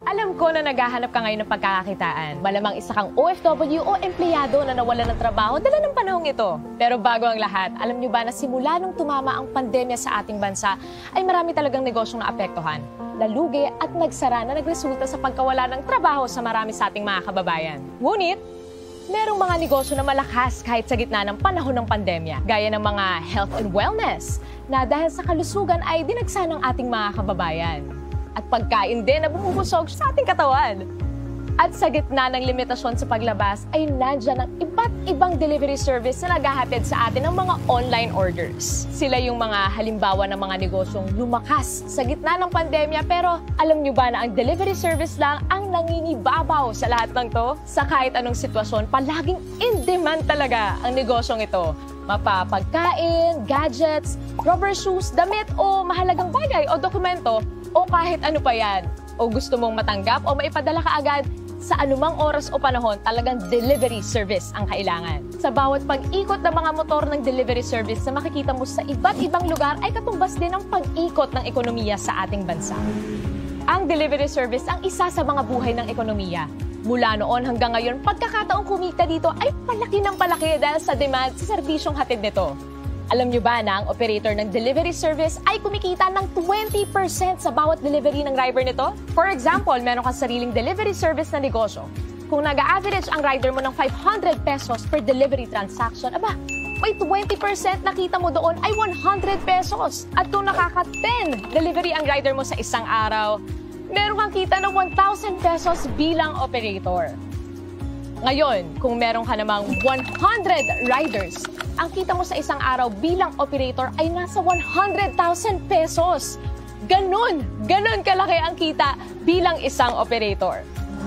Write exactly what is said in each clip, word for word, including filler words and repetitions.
Alam ko na naghahanap ka ngayon ng pagkakakitaan. Malamang isa kang O F W o empleyado na nawalan ng trabaho dala ng panahong ito. Pero bago ang lahat, alam niyo ba na simula nung tumama ang pandemya sa ating bansa, ay marami talagang negosyong naapektuhan, nalugi at nagsara na nagresulta sa pagkawala ng trabaho sa marami sa ating mga kababayan. Ngunit, merong mga negosyo na malakas kahit sa gitna ng panahon ng pandemya, gaya ng mga health and wellness, na dahil sa kalusugan ay dinagsa ng ating mga kababayan. At pagkain din na bumubusog sa ating katawan. At sa gitna ng limitasyon sa paglabas ay nandyan ang iba't ibang delivery service na naghahatid sa atin ng mga online orders. Sila yung mga halimbawa ng mga negosyong lumakas sa gitna ng pandemya, pero alam nyo ba na ang delivery service lang ang nangingibabaw sa lahat ng to? Sa kahit anong sitwasyon, palaging in demand talaga ang negosyong ito. Mapapagkain, gadgets, rubber shoes, damit o mahalagang bagay o dokumento o kahit ano pa yan. O gusto mong matanggap o maipadala ka agad, sa anumang oras o panahon, talagang delivery service ang kailangan. Sa bawat pag-ikot ng mga motor ng delivery service na makikita mo sa iba't ibang lugar ay katumbas din ang pag-ikot ng ekonomiya sa ating bansa. Ang delivery service ang isa sa mga buhay ng ekonomiya. Mula noon hanggang ngayon, pagkakataong kumita dito ay palaki ng palaki dahil sa demand sa serbisyong hatid nito. Alam nyo ba na ang operator ng delivery service ay kumikita ng twenty percent sa bawat delivery ng driver nito? For example, meron kang sariling delivery service na negosyo. Kung nag-average ang rider mo ng five hundred pesos per delivery transaction, aba, may twenty percent na kita mo doon ay one hundred pesos. At kung nakaka-ten delivery ang rider mo sa isang araw, meron kang kita ng one thousand pesos bilang operator. Ngayon, kung meron ka namang one hundred riders, ang kita mo sa isang araw bilang operator ay nasa one hundred thousand pesos. Ganon, ganon kalaki ang kita bilang isang operator.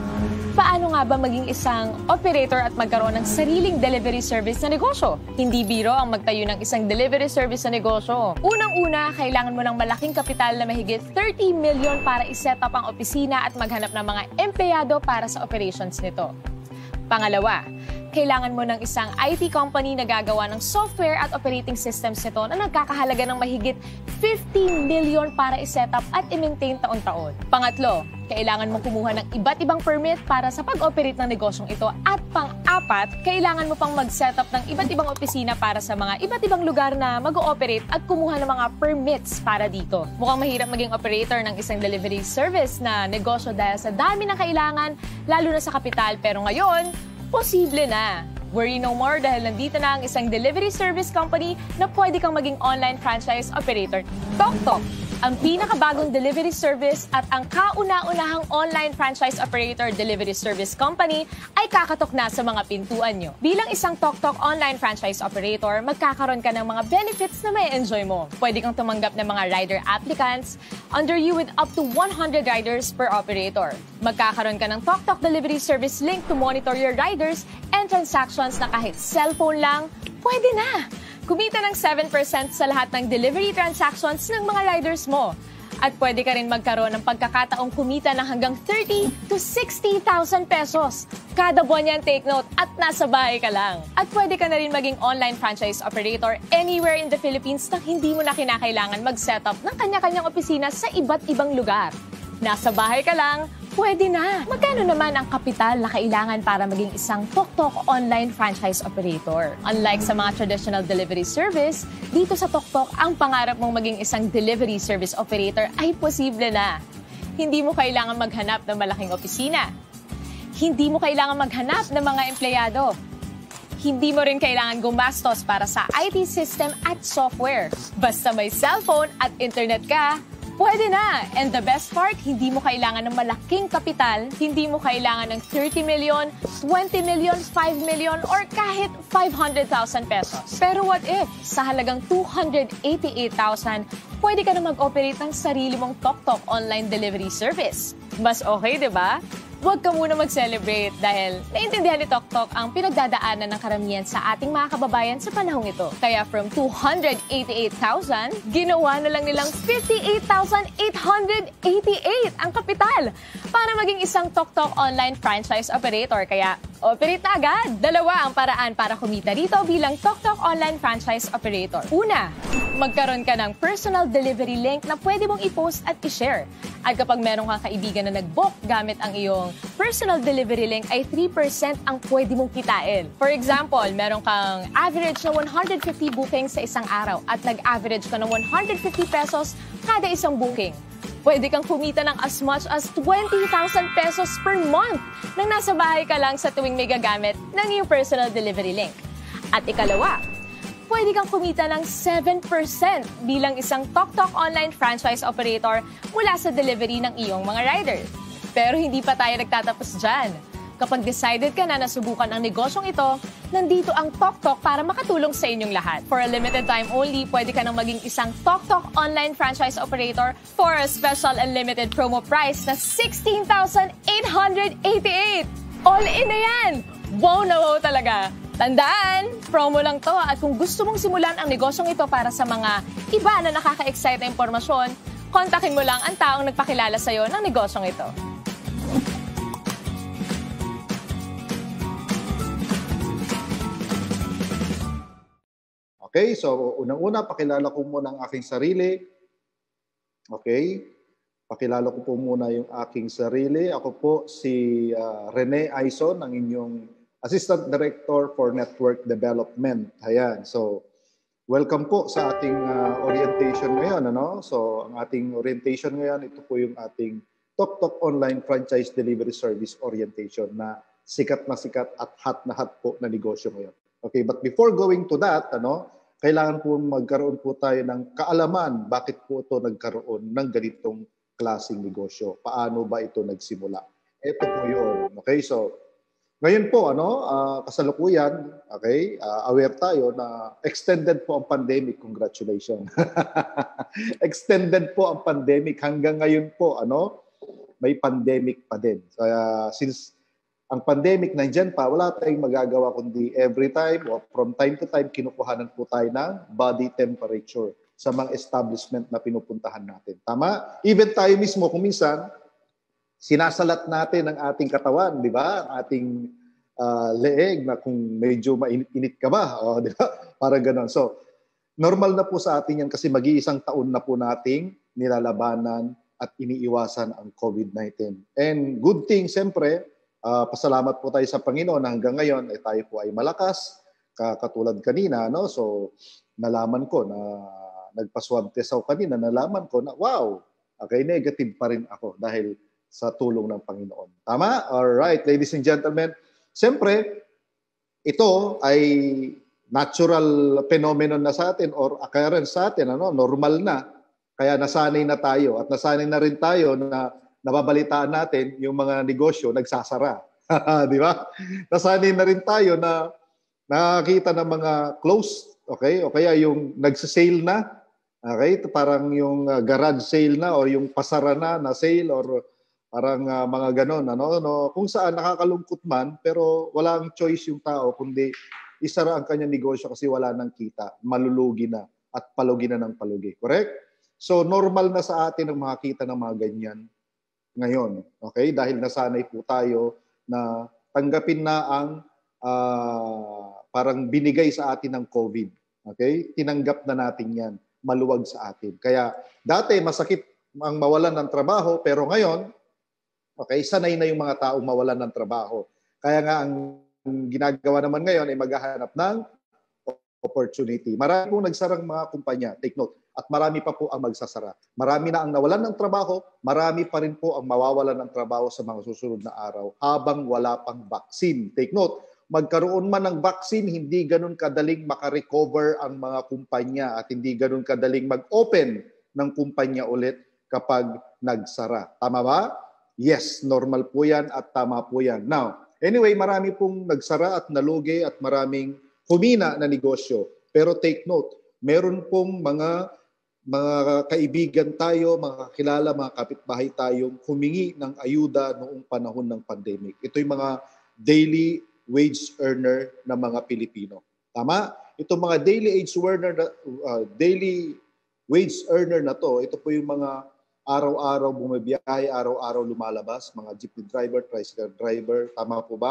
Paano nga ba maging isang operator at magkaroon ng sariling delivery service na negosyo? Hindi biro ang magtayo ng isang delivery service na negosyo. Unang-una, kailangan mo ng malaking kapital na mahigit thirty million para iset up ang opisina at maghanap ng mga empleyado para sa operations nito. Pangalawa, kailangan mo ng isang I T company na gagawa ng software at operating systems nito na nagkakahalaga ng mahigit fifty million para i-set up at i-maintain taon-taon. Pangatlo, kailangan mo kumuha ng iba't ibang permit para sa pag-operate ng negosyong ito. At pang-apat, kailangan mo pang mag-set up ng iba't ibang opisina para sa mga iba't ibang lugar na mag-ooperate at kumuha ng mga permits para dito. Mukhang mahirap maging operator ng isang delivery service na negosyo dahil sa dami ng kailangan, lalo na sa kapital. Pero ngayon, posible na. Worry no more dahil nandito na ang isang delivery service company na pwede kang maging online franchise operator. TokTok, ang pinakabagong delivery service at ang kauna-unahang online franchise operator delivery service company ay kakatok na sa mga pintuan nyo. Bilang isang TokTok online franchise operator, magkakaroon ka ng mga benefits na may enjoy mo. Pwede kang tumanggap ng mga rider applicants under you with up to one hundred riders per operator. Magkakaroon ka ng TokTok delivery service link to monitor your riders and transactions na kahit cellphone lang, pwede na! Kumita ng seven percent sa lahat ng delivery transactions ng mga riders mo. At pwede ka rin magkaroon ng pagkakataong kumita ng hanggang thirty to sixty thousand pesos. Kada buwan yan, take note, at nasa bahay ka lang. At pwede ka na rin maging online franchise operator anywhere in the Philippines nang hindi mo na kinakailangan mag-set up ng kanya-kanyang opisina sa iba't ibang lugar. Nasa bahay ka lang, pwede na. Magkano naman ang kapital na kailangan para maging isang TokTok online franchise operator? Unlike sa mga traditional delivery service, dito sa TokTok, ang pangarap mong maging isang delivery service operator ay posible na. Hindi mo kailangan maghanap ng malaking opisina. Hindi mo kailangan maghanap ng mga empleyado. Hindi mo rin kailangan gumastos para sa I T system at software. Basta may cellphone at internet ka, pwede na! And the best part, hindi mo kailangan ng malaking kapital, hindi mo kailangan ng thirty million, twenty million, five million, or kahit five hundred thousand pesos. Pero what if, sa halagang two hundred eighty-eight thousand, pwede ka na mag-operate ng sarili mong TokTok online delivery service? Mas okay, di ba? Huwag ka muna mag-celebrate dahil naintindihan ni TokTok ang pinagdadaanan ng karamihan sa ating mga kababayan sa panahong ito. Kaya from two hundred eighty-eight thousand, ginawa na lang nilang fifty-eight thousand eight hundred eighty-eight ang kapital para maging isang TokTok online franchise operator. Kaya Operate na agad! Dalawa ang paraan para kumita dito bilang TokTok Online Franchise Operator. Una, magkaroon ka ng personal delivery link na pwede mong i-post at i-share. At kapag meron kang kaibigan na nag-book gamit ang iyong personal delivery link ay three percent ang pwede mong kitain. For example, meron kang average na one hundred fifty bookings sa isang araw at nag-average ka ng one hundred fifty pesos kada isang booking. Pwede kang kumita ng as much as twenty thousand pesos per month nang nasa bahay ka lang sa tuwing may gagamit ng iyong personal delivery link. At ikalawa, pwede kang kumita ng seven percent bilang isang TokTok Online Franchise Operator mula sa delivery ng iyong mga riders. Pero hindi pa tayo nagtatapos dyan. Kapag decided ka na nasubukan ang negosyong ito, nandito ang TokTok para makatulong sa inyong lahat. For a limited time only, pwede ka nang maging isang TokTok Online Franchise Operator for a special and limited promo price na sixteen thousand eight hundred eighty-eight. All in na yan! Wow na wow talaga! Tandaan, promo lang to at kung gusto mong simulan ang negosyong ito para sa mga iba na nakaka-excite na impormasyon, kontakin mo lang ang taong nagpakilala sa'yo ng negosyong ito. Okay, so unang-una, pakilala ko muna ang aking sarili. Okay, pakilala ko po muna yung aking sarili. Ako po si uh, Rene Aison, ang inyong Assistant Director for Network Development. Ayan, so welcome po sa ating uh, orientation ngayon. Ano? So ang ating orientation ngayon, ito po yung ating TokTok Online Franchise Delivery Service Orientation na sikat na sikat at hot na hot po na negosyo ngayon. Okay, but before going to that, ano, kailangan po magkaroon po tayo ng kaalaman bakit po ito nagkaroon ng ganitong klaseng negosyo. Paano ba ito nagsimula? Ito po yun. Okay, so ngayon po, ano, uh, kasalukuyan, okay, uh, aware tayo na extended po ang pandemic. Congratulations. Extended po ang pandemic. Hanggang ngayon po, ano, may pandemic pa din. Kaya since ang pandemic nandiyan pa, wala tayong magagawa kundi every time o from time to time kinukuhanan po tayo ng body temperature sa mga establishment na pinupuntahan natin. Tama? Even tayo mismo kung minsan sinasalat natin ang ating katawan, di ba? Ang ating uh, leeg na kung medyo mainit-init ka ba, o di ba? Para gano'n. So, normal na po sa atin yan kasi mag-iisang taon na po nating nilalabanan at iniiwasan ang COVID nineteen. And good thing, siyempre, Uh, pasalamat po tayo sa Panginoon na hanggang ngayon eh, tayo po ay malakas, katulad kanina, no? So nalaman ko na nagpa-swab test ako kanina, nalaman ko na wow, okay, negative pa rin ako dahil sa tulong ng Panginoon. Tama? Alright, ladies and gentlemen, siyempre ito ay natural phenomenon na sa atin or occurrence sa atin, ano? Normal na, kaya nasanay na tayo at nasanay na rin tayo na nababalitaan natin yung mga negosyo nagsasara. Di ba? Nasanay na rin tayo na nakakita ng mga closed, okay? O kaya yung nagsasale na, okay? Parang yung uh, garage sale na o yung pasara na na sale or parang uh, mga ganon. Ano? No? Kung saan nakakalungkot man, pero walang choice yung tao kundi isara ang kanyang negosyo kasi wala nang kita, malulugi na at palugi na ng palugi. Correct? So normal na sa atin ang makakita ng mga ganyan ngayon, okay? Dahil nasanay po tayo na tanggapin na ang uh, parang binigay sa atin ng COVID. Okay? Tinanggap na natin yan. Maluwag sa atin. Kaya dati masakit ang mawalan ng trabaho, pero ngayon, okay, sanay na yung mga taong mawalan ng trabaho. Kaya nga ang ginagawa naman ngayon ay maghahanap ng opportunity. Marami pong nagsarang mga kumpanya, take note, at marami pa po ang magsasara. Marami na ang nawalan ng trabaho, marami pa rin po ang mawawalan ng trabaho sa mga susunod na araw habang wala pang vaccine. Take note, magkaroon man ng vaccine, hindi ganun kadaling makarecover ang mga kumpanya at hindi ganun kadaling mag-open ng kumpanya ulit kapag nagsara. Tama ba? Yes, normal po yan at tama po yan. Now, anyway, marami pong nagsara at nalugi at maraming humina na negosyo. Pero take note, meron pong mga mga kaibigan tayo, mga kakilala, mga kapitbahay tayong humingi ng ayuda noong panahon ng pandemic. Ito yung mga daily wage earner na mga Pilipino. Tama? Itong mga daily wage earner na, uh, daily wage earner na to, ito po yung mga araw-araw bumabiyahe, araw-araw lumalabas, mga jeepney driver, tricycle driver, tama po ba?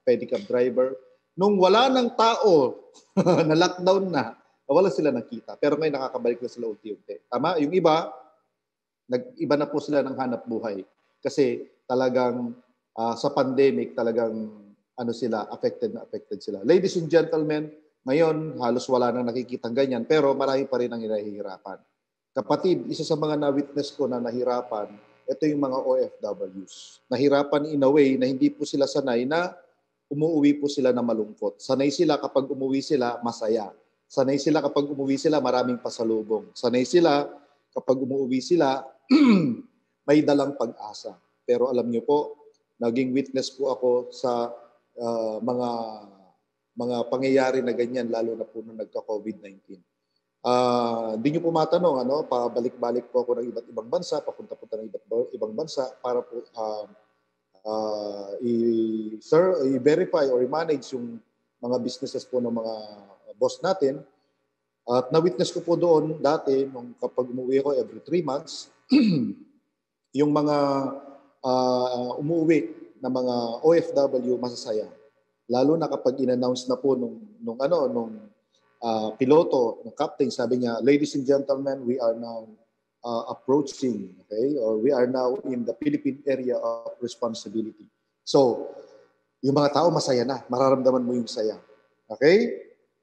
pedicab driver. Nung wala ng tao, na lockdown na, wala sila nakita. Pero ngayon nakakabalik na sila unti-unti. Tama? Yung iba, nag-iba na po sila ng hanap buhay. Kasi talagang uh, sa pandemic, talagang ano sila, affected na affected sila. Ladies and gentlemen, ngayon halos wala nang nakikitang ganyan, pero marami pa rin ang nahihirapan. Kapatid, isa sa mga na-witness ko na nahirapan, ito yung mga O F Ws. Nahirapan in a way na hindi po sila sanay na umuwi po sila na malungkot. Sanay sila kapag umuwi sila, masaya. Sanay sila kapag umuwi sila, maraming pasalubong. Sanay sila kapag umuwi sila, may dalang pag-asa. Pero alam niyo po, naging witness po ako sa uh, mga mga pangyayari na ganyan, lalo na po nung nagka-COVID nineteen. Uh, hindi niyo po matanong, ano, pabalik-balik po ako ng iba't ibang bansa, papunta-punta ng iba't ibang bansa para po uh, uh, i- sir, i-verify or i-manage yung mga businesses po ng mga boss natin. At na-witness ko po doon dati, nung kapag umuwi ako every three months, yung mga uh, umuwi na mga O F W masasaya. Lalo na kapag in-announce na po nung, nung, ano, nung uh, piloto, ng captain, sabi niya, ladies and gentlemen, we are now uh, approaching, okay, or we are now in the Philippine area of responsibility. So, yung mga tao masaya na, mararamdaman mo yung saya. Okay?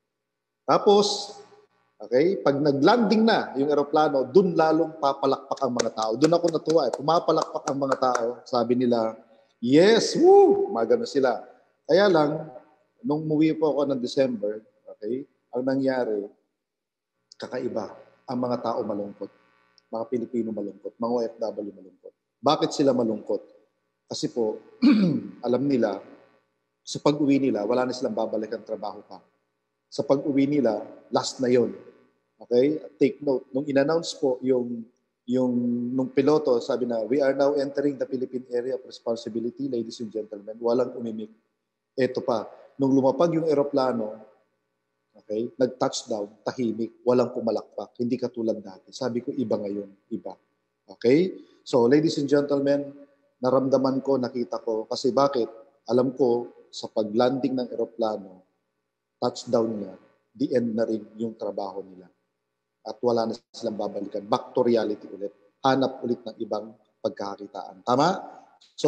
Tapos, okay, pag nag-landing na yung eroplano, dun lalong papalakpak ang mga tao. Dun ako natuwa eh. Pumapalakpak ang mga tao. Sabi nila, yes, woo! Magano sila. Kaya lang, nung umuwi po ako ng December, okay, ang nangyari, kakaiba. Ang mga tao malungkot. Mga Pilipino malungkot. Mga O F W malungkot. Bakit sila malungkot? Kasi po, alam nila, sa pag-uwi nila, wala na silang babalikan trabaho pa. Sa pag-uwi nila, last na yon. Okay? Take note. Nung in-announce po yung, yung nung piloto, sabi na, we are now entering the Philippine area of responsibility, ladies and gentlemen. Walang umimik. Ito pa. Nung lumapag yung eroplano, okay, nag-touchdown, tahimik, walang pumalakpak. Hindi katulad dati. Sabi ko, iba ngayon. Iba. Okay? So, ladies and gentlemen, naramdaman ko, nakita ko. Kasi bakit? Alam ko, sa pag-landing ng eroplano, touchdown niya, the end na rin yung trabaho nila. At wala na silang babalikan. Back to reality ulit. Hanap ulit ng ibang pagkakakitaan. Tama? So,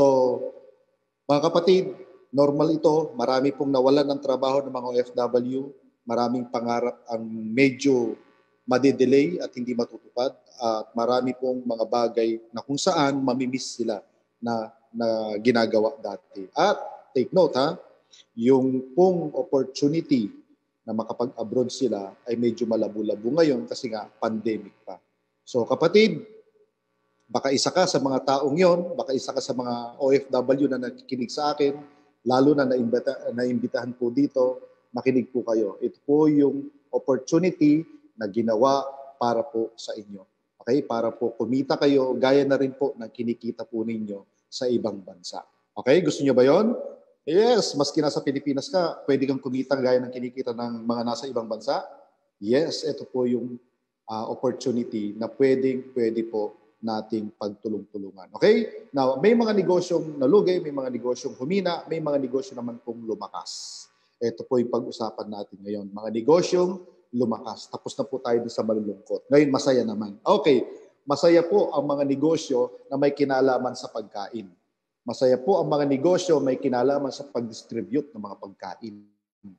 mga kapatid, normal ito. Marami pong nawalan ng trabaho ng mga O F W. Maraming pangarap ang medyo madidelay at hindi matutupad. At marami pong mga bagay na kung saan mamimiss sila na, na ginagawa dati. At take note ha, yung pong opportunity na makapag-abroad sila ay medyo malabo-labo ngayon kasi nga pandemic pa. So kapatid, baka isa ka sa mga taong yon, baka isa ka sa mga O F W na nakikinig sa akin, lalo na naimbita, naimbitahan po dito, makinig po kayo. Ito po yung opportunity na ginawa para po sa inyo. Okay? Para po kumita kayo, gaya na rin po ng kinikita po ninyo sa ibang bansa. Okay? Gusto nyo ba yon? Yes, maski nasa Pilipinas ka, pwede kang kumita gaya ng kinikita ng mga nasa ibang bansa. Yes, ito po yung uh, opportunity na pwedeng, pwede po nating pagtulong-tulungan. Okay? Now, may mga negosyong nalugay, may mga negosyong humina, may mga negosyo naman pong lumakas. Ito po yung pag-usapan natin ngayon. Mga negosyong lumakas. Tapos na po tayo sa malulungkot. Ngayon, masaya naman. Okay, masaya po ang mga negosyo na may kinalaman sa pagkain. Masaya po ang mga negosyo may kinalaman sa pag-distribute ng mga pagkain.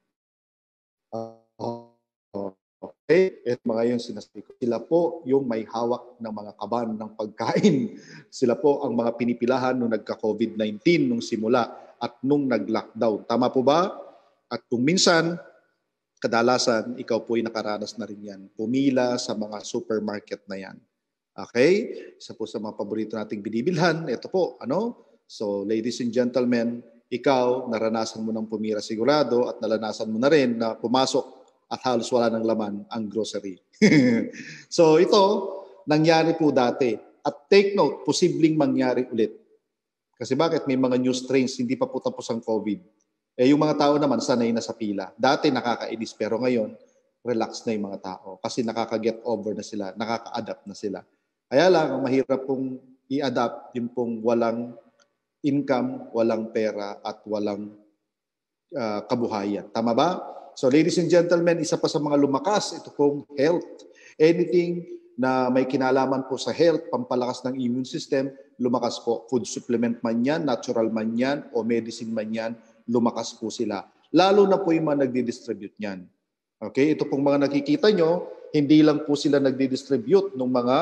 Uh, okay, ito mga yung sinasabi ko. Sila po yung may hawak ng mga kaban ng pagkain. Sila po ang mga pinipilahan nung nagka-COVID nineteen nung simula at nung nag-lockdown. Tama po ba? At kung minsan, kadalasan, ikaw po yung nakaranas na rin yan. Pumila sa mga supermarket na yan. Okay? Isa po sa mga paborito nating binibilhan. Ito po, ano? So, ladies and gentlemen, ikaw, naranasan mo ng pumira sigurado at naranasan mo na rin na pumasok at halos wala ng laman ang grocery. So, ito, nangyari po dati. At take note, posibleng mangyari ulit. Kasi bakit? May mga new strains, hindi pa po tapos ang COVID. Eh, yung mga tao naman, sanay na sa pila. Dati nakakainis, pero ngayon, relax na yung mga tao. Kasi nakaka-get over na sila, nakaka-adapt na sila. Kaya lang, ang mahirap pong i-adapt, yung pong walang income, walang pera, at walang uh, kabuhayan. Tama ba? So ladies and gentlemen, isa pa sa mga lumakas, ito pong health. Anything na may kinalaman po sa health, pampalakas ng immune system, lumakas po. Food supplement man yan, natural man yan, o medicine man yan, lumakas po sila. Lalo na po yung mga nagdi-distribute niyan. Okay, ito pong mga nakikita nyo, hindi lang po sila nagdi-distribute ng mga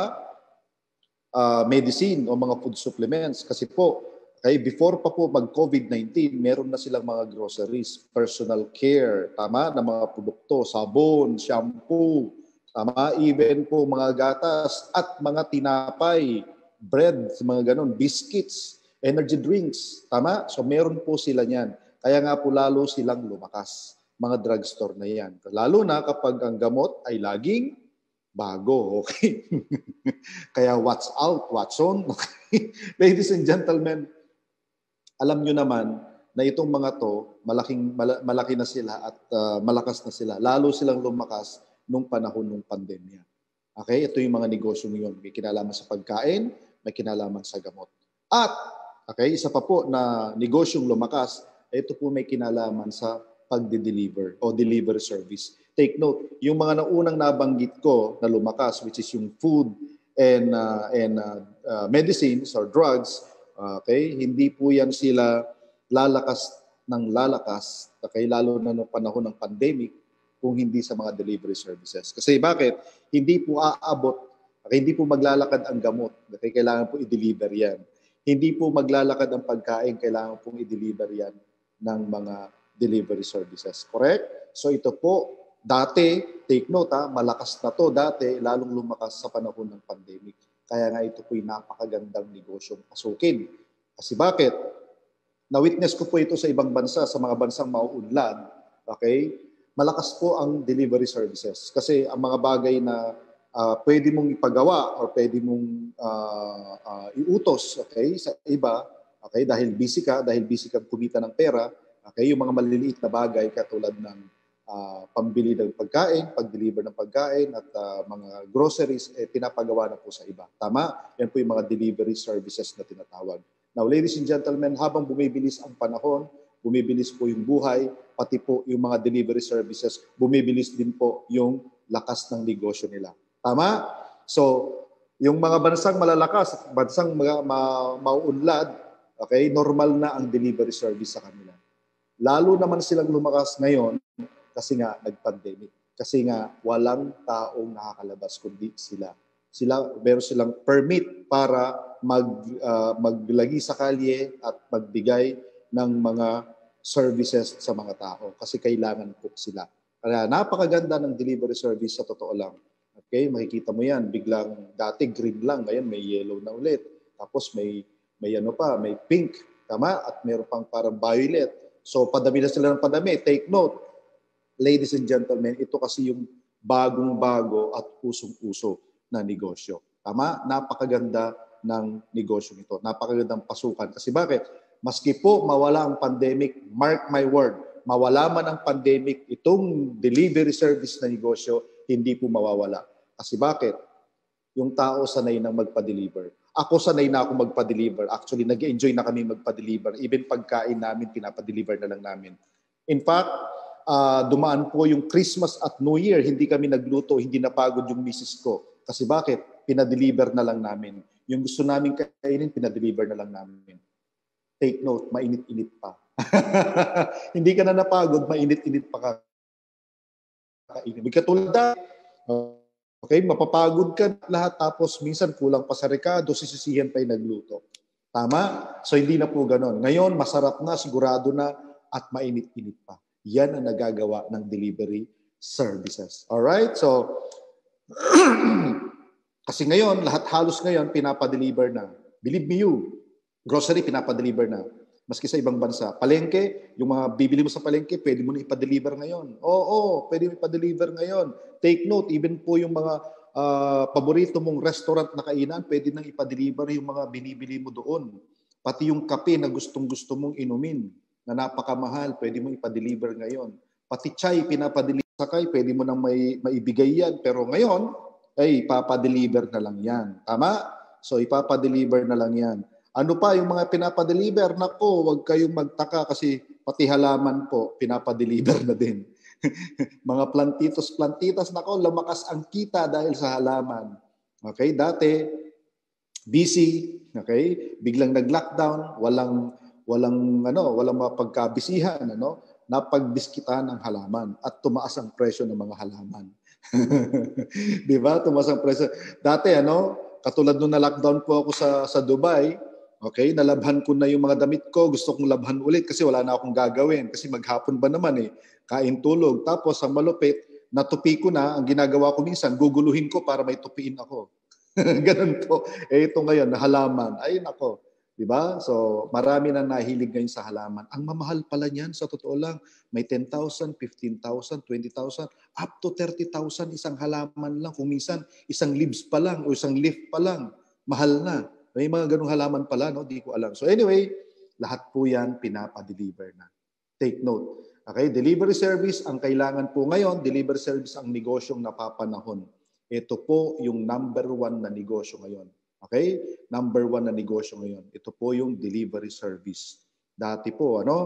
uh, medicine o mga food supplements. Kasi po, okay, before pa po mag-COVID nineteen, meron na silang mga groceries, personal care, tama, na mga produkto, sabon, shampoo, tama, even po mga gatas at mga tinapay, bread, mga ganon, biscuits, energy drinks, tama? So meron po sila niyan. Kaya nga po lalo silang lumakas, mga drugstore na yan. Lalo na kapag ang gamot ay laging bago, okay? Kaya watch out, watch on. Okay? Ladies and gentlemen, alam nyo naman na itong mga to, malaking, malaki na sila at uh, malakas na sila. Lalo silang lumakas nung panahon ng pandemya. Okay? Ito yung mga negosyo ngayon. May kinalaman sa pagkain, may kinalaman sa gamot. At, okay, isa pa po na negosyong lumakas, ito po may kinalaman sa pagde-deliver o delivery service. Take note, yung mga naunang nabanggit ko na lumakas, which is yung food and, uh, and uh, uh, medicines or drugs, okay, hindi po yan sila lalakas ng lalakas, okay, lalo na noong panahon ng pandemic, kung hindi sa mga delivery services. Kasi bakit? Hindi po aabot, okay, hindi po maglalakad ang gamot, okay, kailangan po i-deliver yan. Hindi po maglalakad ang pagkain, kailangan pong i-deliver yan ng mga delivery services. Correct? So ito po, dati, take note ha, malakas na to dati, lalong lumakas sa panahon ng pandemic. Kaya nga ito po'y napakagandang negosyong pasukin. Kasi bakit? Na-witness ko po ito sa ibang bansa, sa mga bansang mauunlad, okay? Malakas po ang delivery services. Kasi ang mga bagay na uh, pwede mong ipagawa or pwede mong uh, uh, iutos, okay, sa iba, okay, dahil busy ka, dahil busy ka kumita ng pera, okay, yung mga maliliit na bagay katulad ng uh, pambili ng pagkain, pag-deliver ng pagkain at uh, mga groceries, eh, pinapagawa na po sa iba. Tama? Yan po yung mga delivery services na tinatawag. Now, ladies and gentlemen, habang bumibilis ang panahon, bumibilis po yung buhay, pati po yung mga delivery services, bumibilis din po yung lakas ng negosyo nila. Tama? So, yung mga bansang malalakas, bansang ma- ma- mauunlad, okay, normal na ang delivery service sa kanila. Lalo naman silang lumakas ngayon kasi nga nag-pandemic. Kasi nga walang taong nakakalabas kundi sila. Sila, meron silang permit para mag, uh, maglagi sa kalye at magbigay ng mga services sa mga tao kasi kailangan po sila. Kaya napakaganda ng delivery service sa totoo lang. Okay, makikita mo yan, biglang dati green lang, ngayon may yellow na ulit. Tapos may may ano pa, may pink, tama? At meron pang parang violet. So padami na sila ng padami. Take note, ladies and gentlemen, ito kasi yung bagong-bago at usong-uso na negosyo. Tama? Napakaganda ng negosyo nito. Napakagandang pasukan. Kasi bakit? Maski po mawala ang pandemic, mark my word, mawala man ang pandemic, itong delivery service na negosyo, hindi po mawawala. Kasi bakit? Yung tao sanay nang magpa-deliver. Ako sanay na ako magpa-deliver. Actually, nag-enjoy na kami magpa-deliver. Even pagkain namin, pinapa-deliver na lang namin. In fact, uh, dumaan po yung Christmas at New Year, hindi kami nagluto, hindi napagod yung misis ko. Kasi bakit? Pinadeliver na lang namin. Yung gusto namin kainin, pinadeliver na lang namin. Take note, mainit-init pa. Hindi ka na napagod, mainit-init pa ka kainin. Katulad dahil, okay, mapapagod ka lahat tapos minsan kulang pa sa rekado, sisisihan pa yung nagluto. Tama? So hindi na po ganon. Ngayon, masarap na, sigurado na, at mainit-init pa. Yan ang nagagawa ng delivery services. Alright? So, kasi ngayon, lahat halos ngayon, pinapadeliver na. Believe me you, grocery, pinapadeliver na. Maski sa ibang bansa. Palengke, yung mga bibili mo sa palengke, pwede mo na ipa-deliver ngayon. Oo, oo, pwede mo ipa-deliver ngayon. Take note, even po yung mga uh, paborito mong restaurant na kainan, pwede nang ipa-deliver yung mga binibili mo doon. Pati yung kape na gustong-gusto mong inumin, na napakamahal, pwede mo ipa-deliver ngayon. Pati chai, pinapa-deliver sa kay, pwede mo nang may, maibigay yan. Pero ngayon, ay, ipapa-deliver na lang yan. Tama? So, ipapa-deliver na lang yan. Ano pa yung mga pinapa-deliver? Nako, huwag kayong magtaka kasi pati halaman po, pinapadeliver na din. Mga plantitos, plantitas, nako, lumakas ang kita dahil sa halaman. Okay, dati, busy, okay, biglang nag-lockdown, walang, walang, ano, walang mapagkabisihan, ano, napagbiskitan ng halaman at tumaas ang presyo ng mga halaman. Di ba? Tumaas ang presyo. Dati, ano, katulad nung na-lockdown po ako sa, sa Dubai, okay, nalabhan ko na yung mga damit ko, gusto kong labhan ulit kasi wala na akong gagawin. Kasi maghapon ba naman eh, kain tulog. Tapos ang malupit, natupi ko na, ang ginagawa ko minsan, guguluhin ko para may tupiin ako. Ganun po. Eh ito ngayon, na halaman. Ay nako. Diba? So marami na nahilig ngayon sa halaman. Ang mamahal pala niyan, sa totoo lang, may ten thousand, fifteen thousand, twenty thousand, up to thirty thousand isang halaman lang. Kung minsan, isang leaves pa lang o isang leaf pa lang, mahal na. May mga ganung halaman pala, no? Di ko alam. So anyway, lahat po yan pinapa-deliver na. Take note. Okay, delivery service, ang kailangan po ngayon, delivery service ang negosyong napapanahon. Ito po yung number one na negosyo ngayon. Okay? Number one na negosyo ngayon. Ito po yung delivery service. Dati po, ano,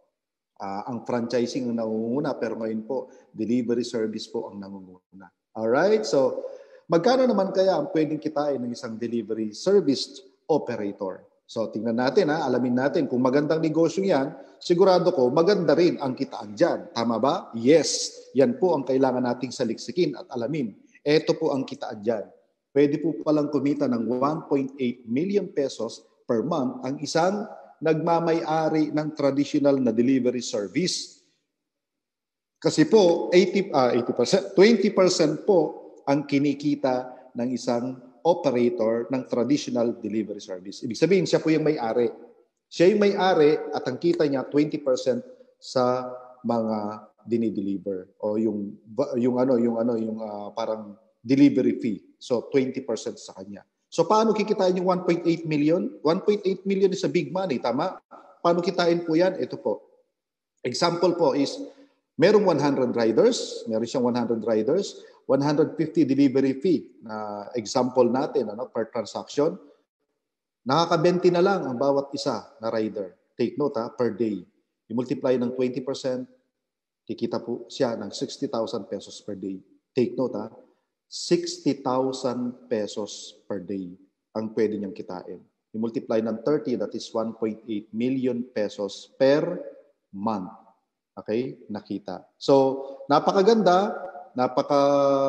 uh, ang franchising ang nangunguna, pero ngayon po, delivery service po ang nangunguna. Alright? So, magkano naman kaya ang pwedeng kitain ng isang delivery service operator? So, tingnan natin, ha? Alamin natin. Kung magandang negosyo yan, sigurado ko, maganda rin ang kitaan dyan. Tama ba? Yes. Yan po ang kailangan nating saliksikin at alamin. Ito po ang kitaan dyan. Pwede po palang kumita ng one point eight million pesos per month ang isang nagmamay-ari ng traditional na delivery service. Kasi po, eighty, uh, eighty percent, twenty percent po ang kinikita ng isang operator ng traditional delivery service. Ibig sabihin, siya po yung may-ari. Siya yung may-ari at ang kita niya twenty percent sa mga dinideliver o yung yung ano yung ano yung uh, parang delivery fee. So twenty percent sa kanya. So paano kikitain yung one point eight million? one point eight million is a big money, tama? Paano kitain po yan? Ito po. Example po is merong one hundred riders, meron siyang one hundred riders, one hundred fifty delivery fee na uh, example natin ano per transaction. Nakaka-twenty na lang ang bawat isa na rider. Take note ha, per day. I-multiply ng twenty percent, kikita po siya ng sixty thousand pesos per day. Take note ha, sixty thousand pesos per day ang pwede niyang kitain. I-multiply ng thirty, that is one point eight million pesos per month. Okay? Nakita. So, napakaganda, napaka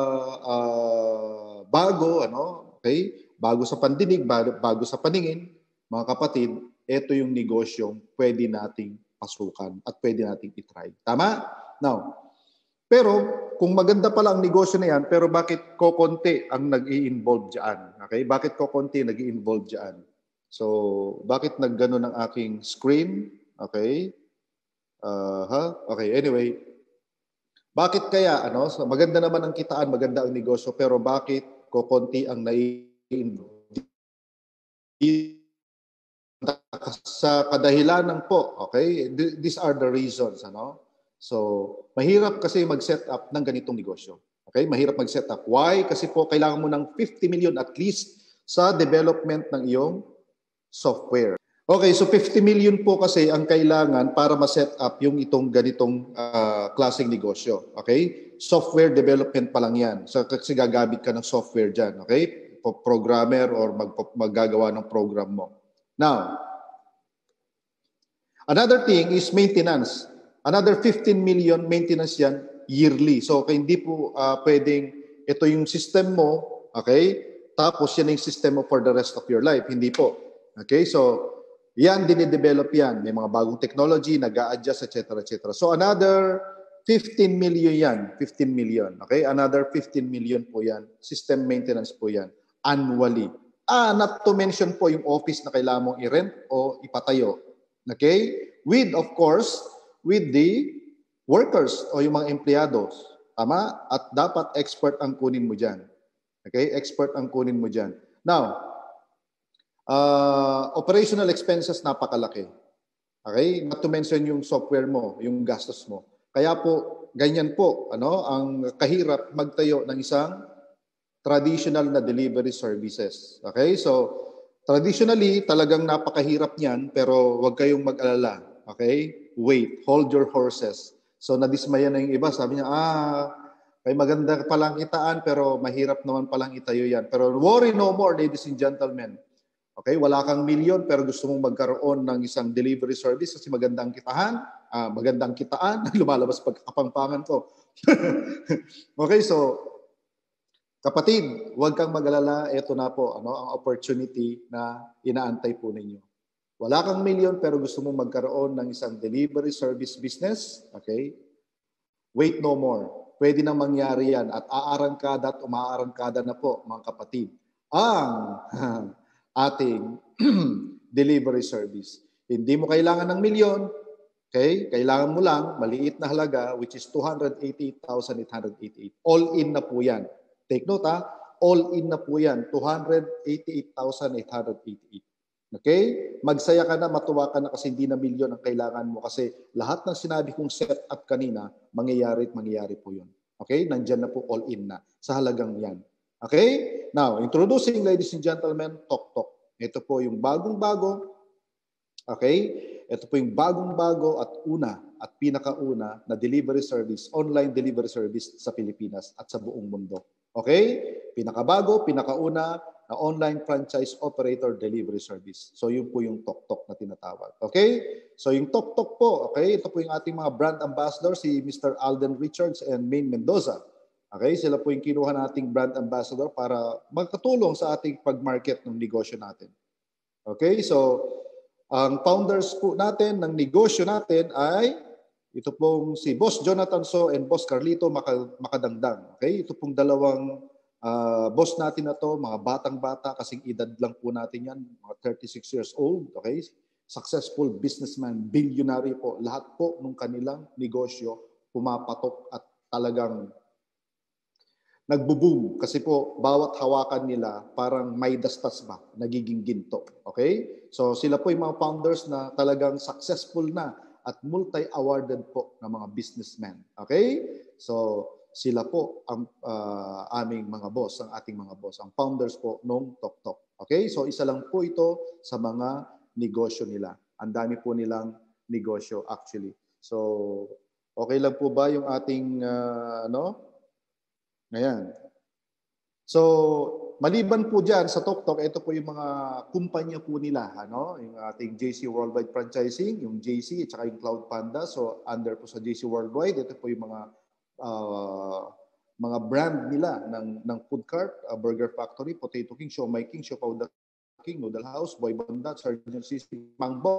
uh, bago, ano? Okay? Bago sa pandinig, bago sa paningin, mga kapatid, ito yung negosyong pwede nating pasukan at pwede nating itry. Tama? Now, pero kung maganda pala ang negosyo na yan, pero bakit kokonti ang nag-i-involve dyan? Okay? Bakit kokonti nag-i-involve dyan? So, bakit naggano ng aking screen? Okay? Uh, huh? Okay, anyway. Bakit kaya, ano, so maganda naman ang kitaan, maganda ang negosyo, pero bakit kokonti ang nai-involve? Sa kadahilanan po, okay? These are the reasons, ano? So, mahirap kasi mag-set up ng ganitong negosyo. Okay? Mahirap mag-set up. Why? Kasi po, kailangan mo ng fifty million at least sa development ng iyong software. Okay, so fifty million po kasi ang kailangan para ma-set up yung itong ganitong uh, klaseng negosyo. Okay? Software development pa lang yan. So, kasi gagabit ka ng software dyan. Okay? Programmer or mag maggagawa ng program mo. Now, another thing is maintenance. Another fifteen million maintenance yan yearly. So, kaya hindi po uh, pwedeng ito yung system mo, okay? Tapos yan yung system mo for the rest of your life. Hindi po. Okay? So, yan, dinidevelop yan. May mga bagong technology, nag-a-adjust, et cetera, et cetera. So, another fifteen million yan. fifteen million. Okay? Another fifteen million po yan. System maintenance po yan. Annually. Ah, not to mention po yung office na kailangan mong i-rent o ipatayo. Okay? With, of course, with the workers o yung mga empleyados. Tama? At dapat expert ang kunin mo dyan. Okay? Expert ang kunin mo dyan. Now, uh, operational expenses napakalaki. Okay? Not to mention yung software mo, yung gastos mo. Kaya po, ganyan po, ano, ang kahirap magtayo ng isang traditional na delivery services. Okay? So, traditionally, talagang napakahirap niyan, pero huwag kayong mag-alala. Okay? Wait, hold your horses. So nadismaya na yung iba. Sabi niya, ah, may maganda palang kitaan pero mahirap naman palang itayo yan. Pero worry no more, ladies and gentlemen. Okay? Wala kang milyon pero gusto mong magkaroon ng isang delivery service kasi magandang kitahan, ah, magandang kitaan, lumalabas pagkakapangpangan ko. Okay, so kapatid, huwag kang mag-alala. Ito na po, ano, ang opportunity na inaantay po ninyo. Wala kang milyon pero gusto mong magkaroon ng isang delivery service business. Okay? Wait no more. Pwede nang mangyari yan at aarangkada at umaarangkada na po, mga kapatid, ang ating delivery service. Hindi mo kailangan ng milyon. Okay? Kailangan mo lang maliit na halaga which is two hundred eighty-eight thousand eight hundred eighty-eight. All in na po yan. Take note ha, all in na po yan, two hundred eighty-eight thousand eight hundred eighty-eight. Okay? Magsaya ka na, matuwa ka na kasi hindi na milyon ang kailangan mo kasi lahat ng sinabi kong set up kanina, mangyayari at mangyayari po yun. Okay? Nandyan na po all in na sa halagang yan. Okay? Now, introducing, ladies and gentlemen, Tok Tok. Ito po yung bagong-bago. Okay? Ito po yung bagong-bago at una at pinakauna na delivery service, online delivery service sa Pilipinas at sa buong mundo. Okay? Pinakabago, pinakauna na online franchise operator delivery service. So yun po yung Tok Tok na tinatawag. Okay? So yung Tok Tok po, okay? Ito po yung ating mga brand ambassador, si Mister Alden Richards and Maine Mendoza. Okay? Sila po yung kinuha nating brand ambassador para magkatulong sa ating pag-market ng negosyo natin. Okay? So ang founders po natin ng negosyo natin ay ito pong si Boss Jonathan So and Boss Carlito Makadangdang. Okay? Ito pong dalawang uh, boss natin na to, mga batang-bata, kasing edad lang po natin yan, mga thirty-six years old. Okay? Successful businessman, billionaire po. Lahat po ng kanilang negosyo pumapatok at talagang nagbo-boom. Kasi po, bawat hawakan nila parang may dastas ba, nagiging ginto. Okay? So sila po yung mga founders na talagang successful na at multi-awarded po na mga businessmen. Okay? So, sila po ang uh, aming mga boss, ang ating mga boss, ang founders po nung Tok Tok. Okay? So, isa lang po ito sa mga negosyo nila. Ang dami po nilang negosyo actually. So, okay lang po ba yung ating, uh, ano? Ayan. So, maliban po dyan sa Tok Tok, ito po yung mga kumpanya po nila, ano? Yung ating J C Worldwide Franchising, yung J C at saka yung Cloud Panda. So, under po sa J C Worldwide, ito po yung mga uh, mga brand nila ng ng food cart, uh, Burger Factory, Potato King, Siomai King, Siopaw the King, Noodle House, Boy Banda, Sergeant System, Mangbo.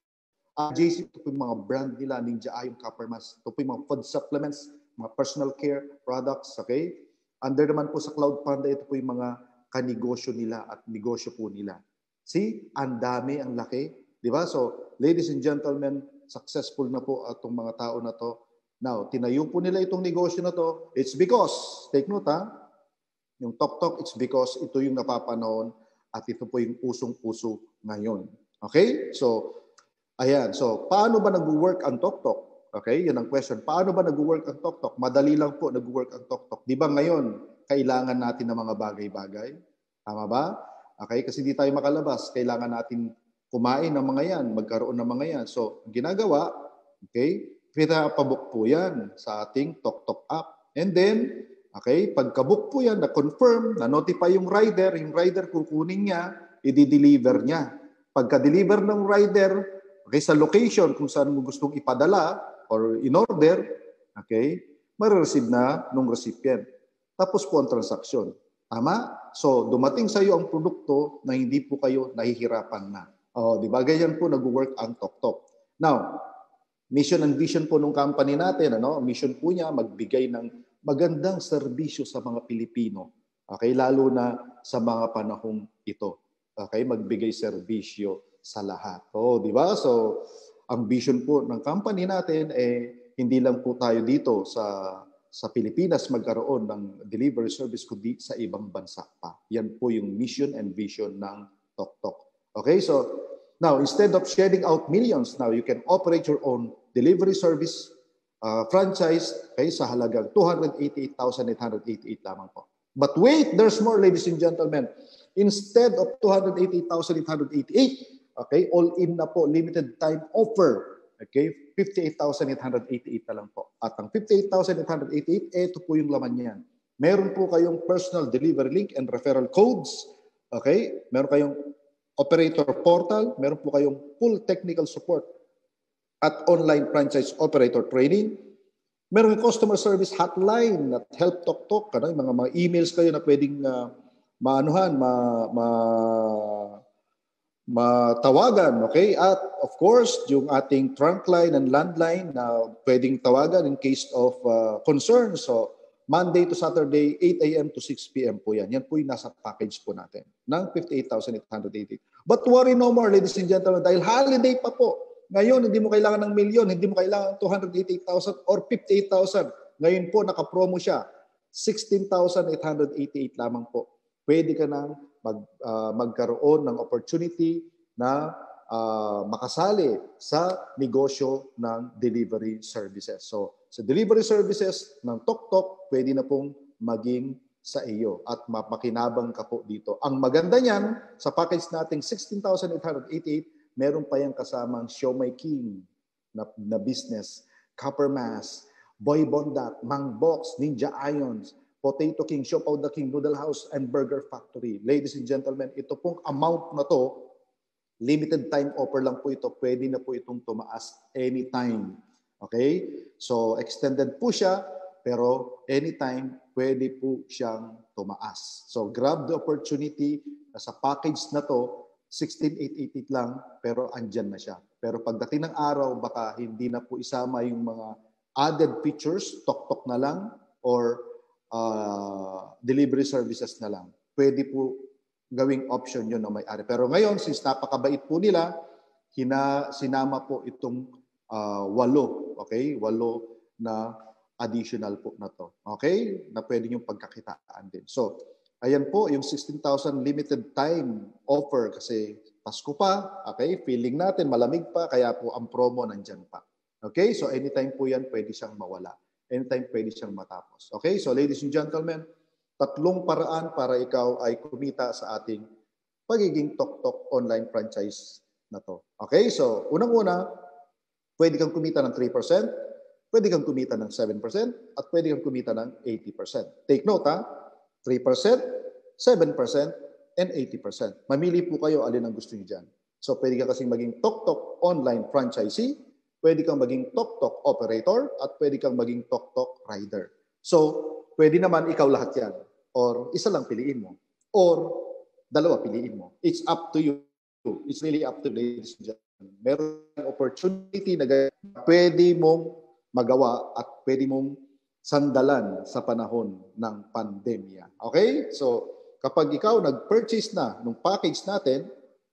Uh, J C, ito po yung mga brand nila, Ninja Ion, Copper Mas. Ito po yung mga food supplements, mga personal care products, okay? Under naman po sa Cloud Panda, ito po yung mga kanegosyo nila at negosyo po nila. See, ang dami, ang laki. Di ba? So, ladies and gentlemen, successful na po itong mga tao na to. Now, tinayo po nila itong negosyo na to. It's because, take note ha, yung Tok Tok, it's because ito yung napapanahon at ito po yung usong-uso ngayon. Okay? So, ayan. So, paano ba nag-work ang Tok Tok? Okay, yan ang question. Paano ba nag-work ang Tok Tok? Madali lang po nag-work ang Tok Tok. Di ba ngayon, kailangan natin ng mga bagay-bagay? Tama ba? Okay, kasi di tayo makalabas. Kailangan natin kumain ng mga yan, magkaroon ng mga yan. So, ginagawa, okay, pinapabook po yan sa ating Tok Tok app. And then, okay, pagkabook po yan, na-confirm, na-notify yung rider, yung rider kukunin niya, i-deliver niya. Pagka-deliver ng rider, okay, sa location kung saan mo gustong ipadala, or in order, okay, marireceive na nung recipient. Tapos po ang transaksyon. Tama? So, dumating sa iyo ang produkto na hindi po kayo nahihirapan na. O, di ba? Ganyan po nag-work ang Tok Tok. Now, mission and vision po ng company natin, ano? Mission po niya, magbigay ng magandang serbisyo sa mga Pilipino. Okay? Lalo na sa mga panahong ito. Okay? Magbigay serbisyo sa lahat. O, di ba? So, ang vision po ng company natin eh hindi lang po tayo dito sa sa Pilipinas magkaroon ng delivery service kundi sa ibang bansa pa. Yan po yung mission and vision ng Tok Tok. Okay, so now instead of shedding out millions, now you can operate your own delivery service uh, franchise okay, sa halagang two hundred eighty-eight thousand eight hundred eighty-eight lamang po. But wait, there's more, ladies and gentlemen. Instead of two hundred eighty-eight thousand eight hundred eighty-eight, okay, all-in na po, limited time offer. Okay? fifty-eight thousand eight hundred eighty-eight na lang po. At ang fifty-eight thousand eight hundred eighty-eight, ito po yung laman niyan. Meron po kayong personal delivery link and referral codes. Okay? Meron kayong operator portal. Meron po kayong full technical support at online franchise operator training. Meron kayong customer service hotline at help talk talk. Ano? Yung mga, mga emails kayo na pwedeng uh, maanuhan, ma... ma matawagan, okay? At of course, yung ating trunk line and landline na pwedeng tawagan in case of uh, concern. So, Monday to Saturday, eight a m to six p m po yan. Yan po yung nasa package po natin ng fifty-eight thousand eight hundred eighty. But worry no more, ladies and gentlemen, dahil holiday pa po. Ngayon, hindi mo kailangan ng milyon, hindi mo kailangan ng two hundred eighty-eight thousand or fifty-eight thousand. Ngayon po, naka-promo siya. sixteen thousand eight hundred eighty-eight lamang po. Pwede ka nang mag, uh, magkaroon ng opportunity na uh, makasali sa negosyo ng delivery services. So, sa delivery services ng Tok Tok, pwede na pong maging sa iyo at mapakinabang ka po dito. Ang maganda niyan, sa package nating sixteen thousand eight hundred eighty-eight, meron pa yung kasamang Show My King na, na business, Copper Mass, Boy Bondat, Mang Box, Ninja Ions, Potato King, Siopaw the King, Noodle House, and Burger Factory. Ladies and gentlemen, ito pong amount na to, limited time offer lang po ito. Pwede na po itong tumaas anytime. Okay? So, extended po siya, pero anytime, pwede po siyang tumaas. So, grab the opportunity na sa package na to, sixteen thousand eight hundred eighty-eight lang, pero andyan na siya. Pero pagdating ng araw, baka hindi na po isama yung mga added features, tok-tok na lang, or Uh, delivery services na lang. Pwede po gawing option yun ng may-ari. Pero ngayon, since napakabait po nila, hina, sinama po itong uh, walo, okay? Walo na additional po na to. Okay? Na pwede yung pagkakitaan din. So, ayan po, yung sixteen thousand limited time offer kasi Pasko pa, okay? Feeling natin, malamig pa, kaya po ang promo nandyan pa. Okay? So, anytime po yan, pwede siyang mawala. Anytime pwede siyang matapos. Okay? So ladies and gentlemen, tatlong paraan para ikaw ay kumita sa ating pagiging Tok Tok online franchise na to. Okay? So unang-una, pwede kang kumita ng three percent, pwede kang kumita ng seven percent, at pwede kang kumita ng eighty percent. Take note ha, three percent, seven percent, and eighty percent. Mamili po kayo alin ang gusto niyo dyan. So pwede ka kasing maging Tok Tok online franchisee, pwede kang maging Tok Tok operator, at pwede kang maging Tok Tok rider. So, pwede naman ikaw lahat yan. Or isa lang piliin mo. Or dalawa piliin mo. It's up to you. It's really up to you, ladies and gentlemen. Meron opportunity na pwede mong magawa at pwede mong sandalan sa panahon ng pandemya. Okay? So, kapag ikaw nag-purchase na ng package natin,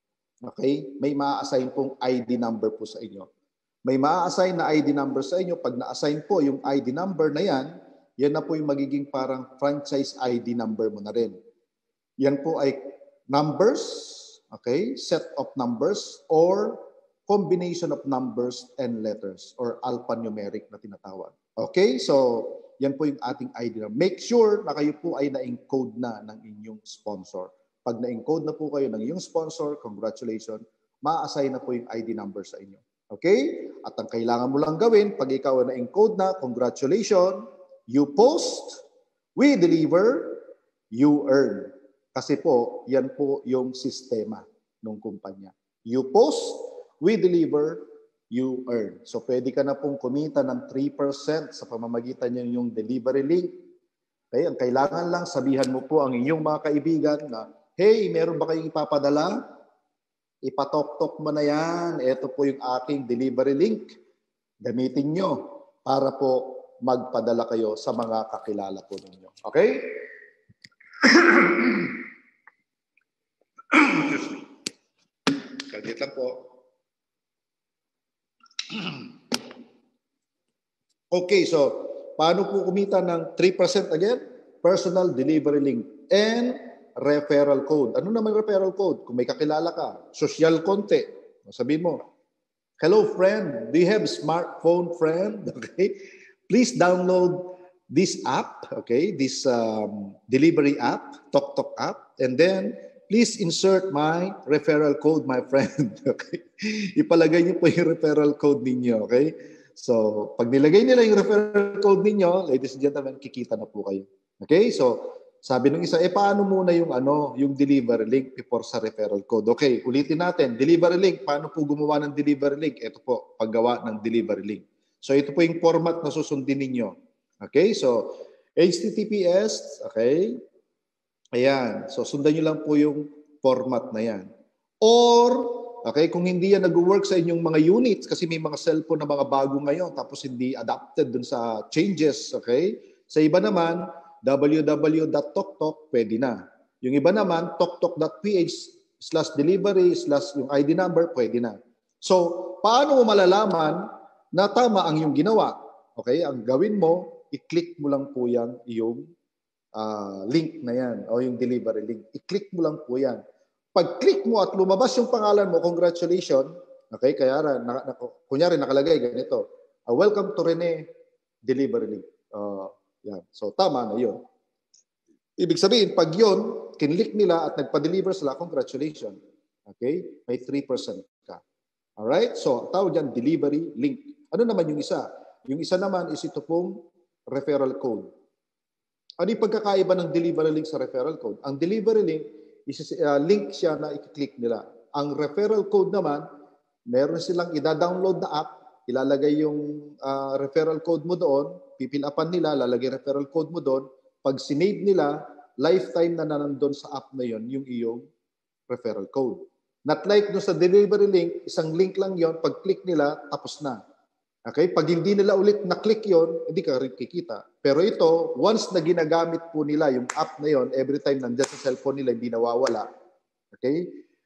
okay, may ma-assign pong I D number po sa inyo. May ma-assign na I D number sa inyo. Pag na-assign po yung I D number na yan, yan na po yung magiging parang franchise I D number mo na rin. Yan po ay numbers, okay, set of numbers, or combination of numbers and letters, or alphanumeric na tinatawag. Okay, so yan po yung ating I D number. Make sure na kayo po ay na-encode na ng inyong sponsor. Pag na-encode na po kayo ng inyong sponsor, congratulations, ma-assign na po yung I D number sa inyo. Okay? At ang kailangan mo lang gawin, pag ikaw na encode na, congratulations, you post, we deliver, you earn. Kasi po, yan po yung sistema ng kumpanya. You post, we deliver, you earn. So pwede ka na pong kumita ng three percent sa pamamagitan ng yung delivery link. Okay? Ang kailangan lang, sabihan mo po ang inyong mga kaibigan na, hey, meron ba kayong ipapadala? Ipatok-tok mo na yan. Ito po yung aking delivery link. Gamitin nyo para po magpadala kayo sa mga kakilala po ninyo. Okay? Excuse me. Kagit lang po. Okay, so paano po kumita ng three percent again? Personal delivery link and referral code. Ano naman referral code? Kung may kakilala ka, social konti. Sabihin mo, hello friend, do you have smartphone friend? Okay? Please download this app, okay? This um, delivery app, Tok Tok app, and then please insert my referral code, my friend. Okay? Ipalagay niyo po yung referral code ninyo. Okay? So, pag nilagay nila yung referral code ninyo, ladies and gentlemen, kikita na po kayo. Okay? So, sabi ng isa, eh paano muna yung ano, yung delivery link before sa referral code? Okay, ulitin natin. Delivery link, paano po gumawa ng delivery link? Ito po, paggawa ng delivery link. So, ito po yung format na susundin ninyo. Okay? So, H T T P S, okay? Ayan. So, sundan nyo lang po yung format na yan. Or, okay, kung hindi yan nag-work sa inyong mga units, kasi may mga cellphone na mga bago ngayon, tapos hindi adapted dun sa changes, okay? Sa iba naman, w w w dot toktok, pwede na. Yung iba naman, toktok dot p h slash delivery slash yung I D number, pwede na. So, paano mo malalaman na tama ang iyong ginawa? Okay, ang gawin mo, i-click mo lang po yan yung uh, link na yan o yung delivery link. I-click mo lang po yan. Pag-click mo at lumabas yung pangalan mo, congratulations. Okay, kaya na, na, kunyari nakalagay ganito. Uh, welcome to Rene Delivery Link. Uh, yan. So, tama na yun. Ibig sabihin, pag yun, kinlik nila at nagpa-deliver sila, congratulations. Okay? May three percent ka. Alright? So, tawag dyan, delivery link. Ano naman yung isa? Yung isa naman is ito pong referral code. Ano yung pagkakaiba ng delivery link sa referral code? Ang delivery link, is uh, link siya na i-click nila. Ang referral code naman, meron silang ida-download na app, ilalagay yung uh, referral code mo doon, pipil-upan nila, lalagay referral code mo doon, pag sinave nila, lifetime na nanandun sa app na yon yung iyong referral code. Not like doon sa delivery link, isang link lang yon, pag-click nila, tapos na. Okay? Pag hindi nila ulit na-click yon, hindi ka rin kikita. Pero ito, once na ginagamit po nila yung app na yon, every time nandiyan sa cellphone nila, hindi nawawala. Okay?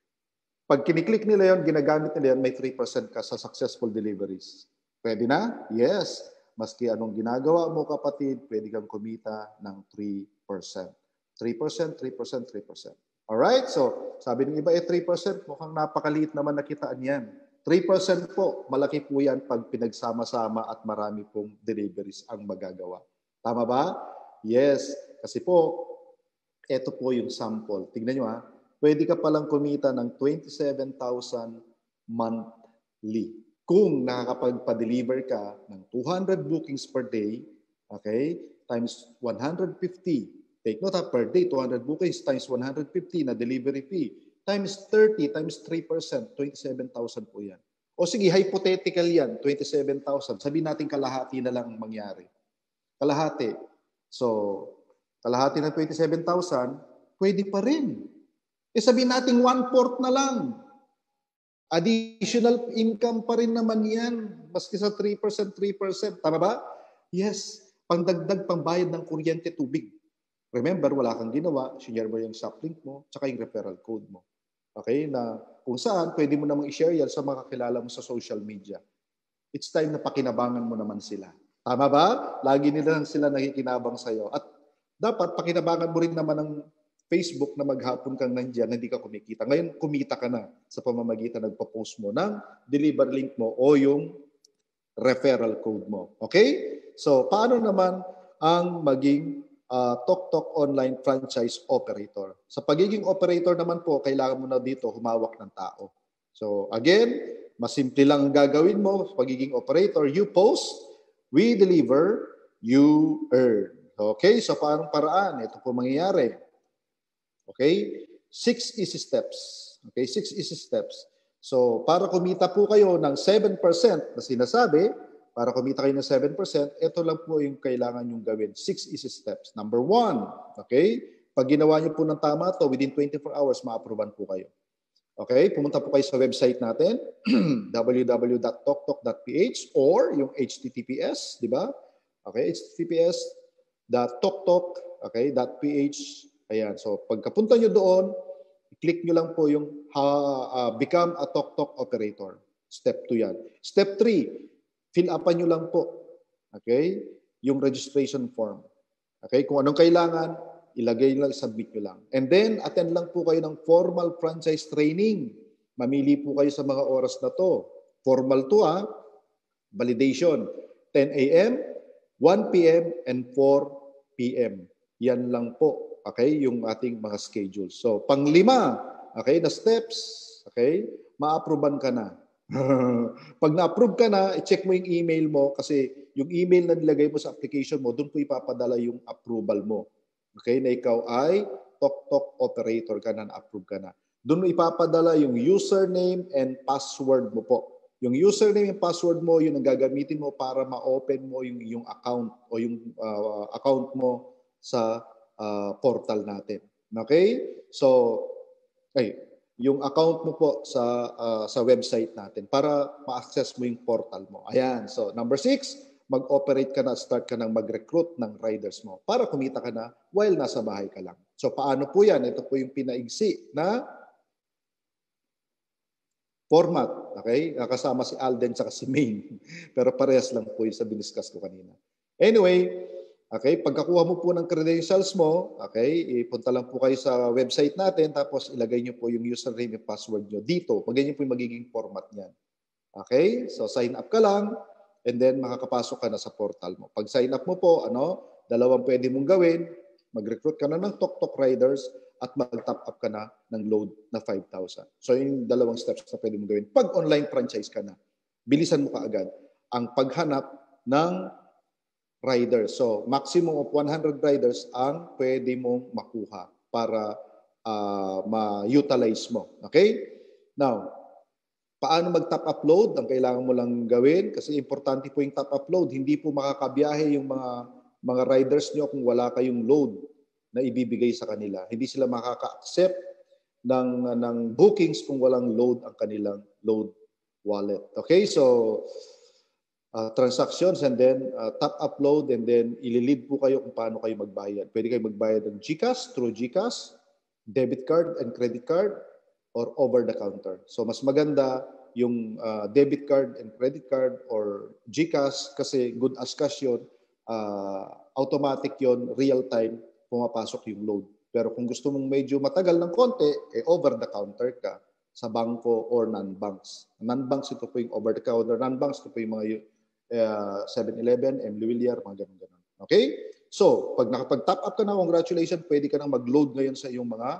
Pag kiniklik nila yon, ginagamit nila yon, may three percent ka sa successful deliveries. Pwede na? Yes. Maski anong ginagawa mo, kapatid, pwede kang kumita ng three percent. three percent, three percent, three percent. Alright? So, sabi ng iba, eh, three percent, mukhang napakaliit naman nakitaan yan. three percent po, malaki po yan pag pinagsama-sama at marami pong deliveries ang magagawa. Tama ba? Yes. Kasi po, ito po yung sample. Tignan nyo ha. Pwede ka palang kumita ng twenty-seven thousand monthly. Kung nakakapagpa-deliver ka ng two hundred bookings per day, okay, times one hundred fifty. Take note ha, per day, two hundred bookings times one hundred fifty na delivery fee. Times thirty times three percent, twenty-seven thousand po yan. O sige, hypothetical yan, twenty-seven thousand. Sabihin natin kalahati na lang mangyari. Kalahati. So, kalahati ng twenty-seven thousand, pwede pa rin. E sabihin natin one-fourth na lang. Additional income pa rin naman yan. Maski sa three percent, three percent. Tama ba? Yes. Pangdagdag, pambayad ng kuryente, tubig. Remember, wala kang ginawa. Share mo yung shop link mo, tsaka yung referral code mo. Okay? Na kung saan, pwede mo namang i-share yan sa mga kakilala mo sa social media. It's time na pakinabangan mo naman sila. Tama ba? Lagi nila sila nakikinabang sa'yo. At dapat pakinabangan mo rin naman ng Facebook na maghapon kang nandiyan, hindi ka kumikita. Ngayon, kumita ka na sa pamamagitan nagpo-post mo ng deliver link mo o yung referral code mo. Okay? So, paano naman ang maging uh, TokTok online franchise operator? Sa pagiging operator naman po, kailangan mo na dito humawak ng tao. So, again, mas simple lang ang gagawin mo sa pagiging operator. You post, we deliver, you earn. Okay? So, paano paraan? Ito po mangyayari. Okay? Six easy steps. Okay? Six easy steps. So, para kumita po kayo ng seven percent na sinasabi, para kumita kayo ng seven percent, ito lang po yung kailangan nyong gawin. Six easy steps. Number one, okay? Pag ginawa nyo po ng tama to within twenty-four hours, ma-approvean po kayo. Okay? Pumunta po kayo sa website natin, w w w dot toktok dot p h or yung H T T P S, di ba? Okay? H T T P S dot toktok, okay, .ph. Ayan. So, pagkapunta nyo doon, i-click nyo lang po yung uh, uh, become a TokTok operator. Step two yan. Step three, fill upan nyo lang po. Okay? Yung registration form. Okay? Kung anong kailangan, ilagay lang, submit nyo lang. And then, attend lang po kayo ng formal franchise training. Mamili po kayo sa mga oras na to. Formal to ha. Validation. ten a m, one p m, and four p m Yan lang po okay, yung ating mga schedule. So, panglima, okay, na steps, okay, ma-approvean ka na. Pag na-approve ka na, i-check mo yung email mo kasi yung email na nilagay mo sa application mo, doon po ipapadala yung approval mo. Okay, na ikaw ay Tok-Tok operator ka na, na-approve ka na. Doon mo ipapadala yung username and password mo po. Yung username and password mo, yun ang gagamitin mo para ma-open mo yung, yung account o yung uh, account mo sa uh, portal natin. Okay? So, ay, yung account mo po sa uh, sa website natin para ma-access mo yung portal mo. Ayan. So, number six, mag-operate ka na, start ka nang mag-recruit ng riders mo para kumita ka na while nasa bahay ka lang. So, paano po yan? Ito po yung pinaigsi na format. Okay? Kasama si Alden at si Maine. Pero parehas lang po yung sa diniscuss ko kanina. Anyway, okay, pagkakuha mo po ng credentials mo, okay, ipunta lang po kayo sa website natin tapos ilagay niyo po yung username and password niyo dito. Ganyan po yung magiging format niyan. Okay? So sign up ka lang and then makakapasok ka na sa portal mo. Pag sign up mo po, ano, dalawang pwede mong gawin. Mag-recruit ka na ng Tok-Tok riders at mag-top up ka na ng load na five thousand. So yung dalawang steps na pwede mong gawin. Pag online franchise ka na, bilisan mo kaagad ang paghanap ng riders. So, maximum of one hundred riders ang pwede mong makuha para uh, ma-utilize mo. Okay? Now, paano mag-top upload? Ang kailangan mo lang gawin, kasi importante po yung top upload. Hindi po makakabiyahe yung mga mga riders nyo kung wala kayong load na ibibigay sa kanila. Hindi sila makaka-accept ng, ng bookings kung walang load ang kanilang load wallet. Okay? So, Uh, transactions and then uh, top upload and then ililid po kayo kung paano kayo magbayad. Pwede kayo magbayad ng GCash, through GCash, debit card and credit card, or over the counter. So mas maganda yung uh, debit card and credit card or GCash kasi good as cash yun, uh, automatic yun, real time, pumapasok yung load. Pero kung gusto mong medyo matagal ng konti, eh over the counter ka sa bangko or non-banks. Non-banks ito po yung over the counter, non-banks ito po yung mga Uh, seven eleven, Emily Villar, mga ganun-ganun. Okay? So, pag nakapag-top up ka na, congratulations, pwede ka nang mag-load ngayon sa iyong mga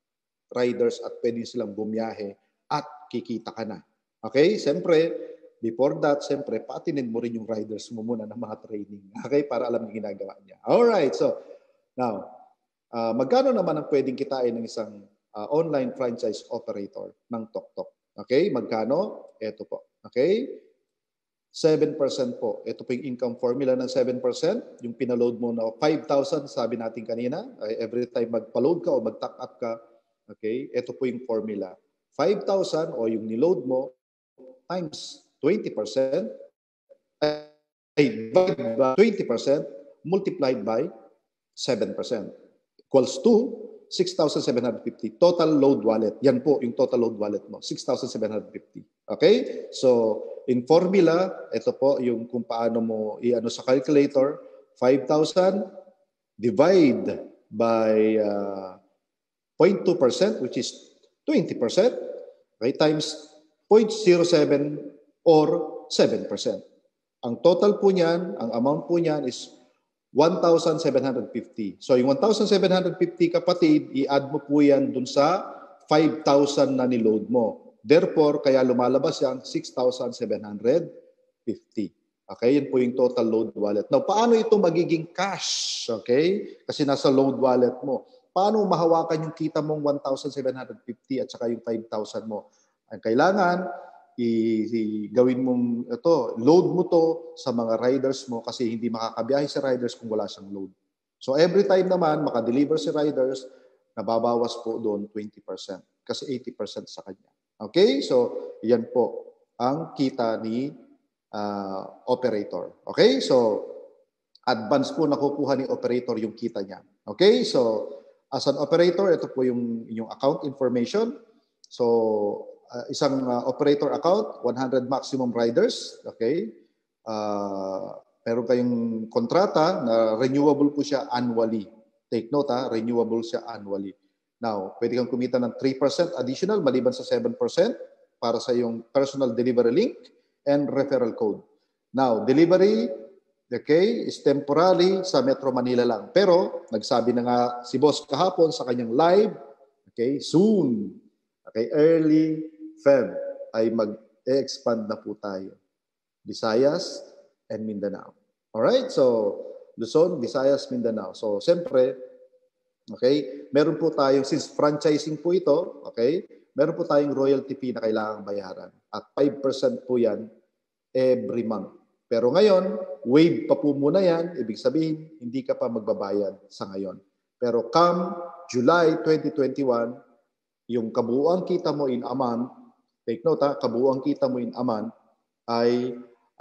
riders at pwede silang bumiyahe at kikita ka na. Okay? Siyempre, before that, siyempre, paatinin mo rin yung riders mo muna ng mga training. Okay? Para alam yung ginagawa niya. Alright, so, now, uh, magkano naman ang pwedeng kitain ng isang uh, online franchise operator ng Tok-Tok? Okay? Magkano? Ito po. Okay? seven percent po. Ito po yung income formula ng seven percent. Yung pinaload mo na five thousand, sabi natin kanina, every time magpa-load ka o mag-top up ka, okay, ito po yung formula. five thousand o yung niload mo times twenty percent, ay twenty percent multiplied by seven percent equals to six thousand seven hundred fifty. Total load wallet. Yan po yung total load wallet mo. six thousand seven hundred fifty. Okay? So, in formula, ito po yung kung paano mo i-ano sa calculator, five thousand divide by uh, zero point two percent which is twenty percent, okay, times zero point zero seven or seven percent. Ang total po niyan, ang amount po niyan is one thousand seven hundred fifty. So yung one thousand seven hundred fifty kapatid, i-add mo po yan dun sa five thousand na niload mo. Therefore, kaya lumalabas yan six thousand seven hundred fifty. Okay, yun po yung total load wallet. Now, paano ito magiging cash? Okay? Kasi nasa load wallet mo. Paano mahawakan yung kita mong one thousand seven hundred fifty at saka yung five thousand mo? Ang kailangan, i- i- gawin mong ito, load mo to sa mga riders mo kasi hindi makakabiyahe si riders kung wala siyang load. So every time naman makadeliver si riders, nababawas po doon twenty percent kasi eighty percent sa kanya. Okay? So yan po ang kita ni uh, operator. Okay? So advance po nakukuha ni operator yung kita niya. Okay? So as an operator, ito po yung yung account information. So Uh, isang uh, operator account, one hundred maximum riders, okay? Uh, meron kayong kontrata na renewable po siya annually. Take note ha, renewable siya annually. Now, pwede kang kumita ng three percent additional maliban sa seven percent para sa iyong personal delivery link and referral code. Now, delivery, okay, is temporary sa Metro Manila lang. Pero, nagsabi na nga si boss kahapon sa kanyang live, okay, soon, okay, early Feb, ay mag-expand na po tayo. Visayas and Mindanao. Alright? So, Luzon, Visayas, Mindanao. So, siyempre, okay, meron po tayong, since franchising po ito, okay, meron po tayong royalty fee na kailangang bayaran. At five percent po yan every month. Pero ngayon, wave pa po muna yan. Ibig sabihin, hindi ka pa magbabayad sa ngayon. Pero come July twenty twenty-one, yung kabuuang kita mo in a month, take note ha, kabuuang kita mo in a month, ay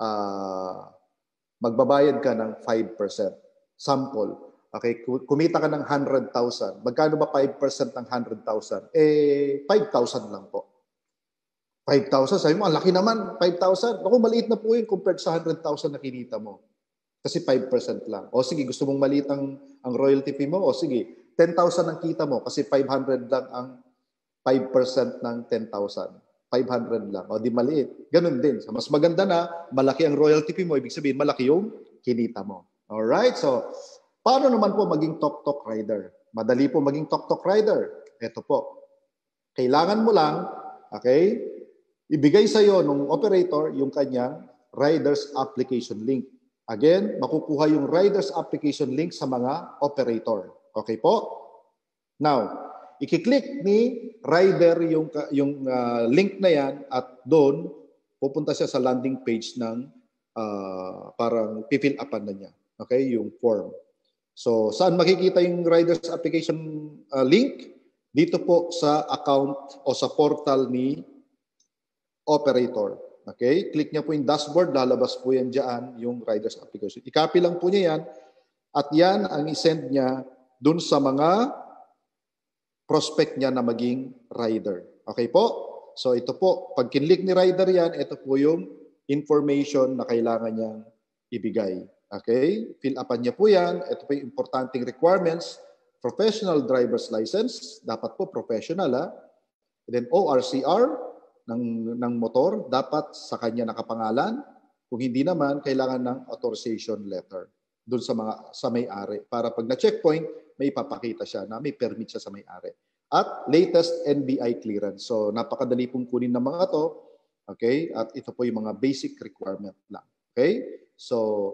uh, magbabayad ka ng five percent. Sample. Okay, kumita ka ng one hundred thousand. Magkano ba five percent ng one hundred thousand? Eh, five thousand lang po. five thousand, sabi mo, ang laki naman, five thousand. Ako, maliit na po yun compared sa one hundred thousand na kinita mo. Kasi five percent lang. O sige, gusto mong maliit ang, ang royalty fee mo? O sige, ten thousand ang kita mo kasi five hundred lang ang five percent ng ten thousand. five hundred lang. O di maliit. Ganun din. So, mas maganda na, malaki ang royalty fee mo. Ibig sabihin, malaki yung kinita mo. Alright? So, paano naman po maging tok-tok rider? Madali po maging tok-tok rider. Ito po. Kailangan mo lang, okay, ibigay sa iyo ng operator yung kanyang rider's application link. Again, makukuha yung rider's application link sa mga operator. Okay po? Now, i-click ni rider yung, yung uh, link na yan at doon, pupunta siya sa landing page ng uh, parang pifill upan na niya. Okay? Yung form. So, saan makikita yung rider's application uh, link? Dito po sa account o sa portal ni operator. Okay? Click niya po yung dashboard, lalabas po yan dyan, yung rider's application. I-copy lang po niya yan at yan ang isend niya dun sa mga prospect niya na maging rider. Okay po? So ito po, pag kinlik ni rider yan, ito po yung information na kailangan niyang ibigay. Okay? Fill upan niya po yan. Ito po yung importanteng requirements. Professional driver's license. Dapat po professional. Ha? And then O R C R ng, ng motor. Dapat sa kanya nakapangalan. Kung hindi naman, kailangan ng authorization letter doon sa mga sa may-ari. Para pag na-checkpoint, may ipapakita siya na may permit siya sa may-ari. At latest N B I clearance. So napakadali pong kunin ng mga to. Okay? At ito po yung mga basic requirement lang. Okay? So